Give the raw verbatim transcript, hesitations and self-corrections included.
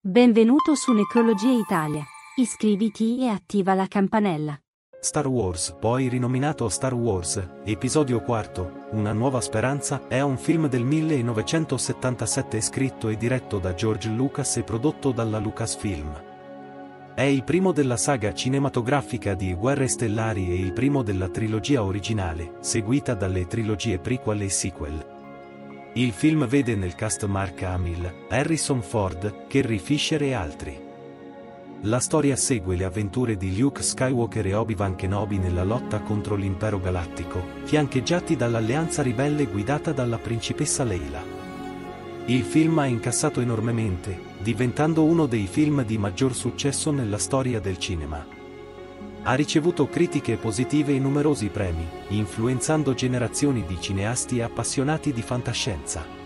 Benvenuto su Necrologia Italia. Iscriviti e attiva la campanella. Star Wars, poi rinominato Star Wars, Episodio quarto, Una nuova speranza, è un film del millenovecentosettantasette scritto e diretto da George Lucas e prodotto dalla Lucasfilm. È il primo della saga cinematografica di Guerre Stellari e il primo della trilogia originale, seguita dalle trilogie prequel e sequel. Il film vede nel cast Mark Hamill, Harrison Ford, Carrie Fisher e altri. La storia segue le avventure di Luke Skywalker e Obi-Wan Kenobi nella lotta contro l'Impero Galattico, fiancheggiati dall'alleanza ribelle guidata dalla principessa Leila. Il film ha incassato enormemente, diventando uno dei film di maggior successo nella storia del cinema. Ha ricevuto critiche positive e numerosi premi, influenzando generazioni di cineasti appassionati di fantascienza.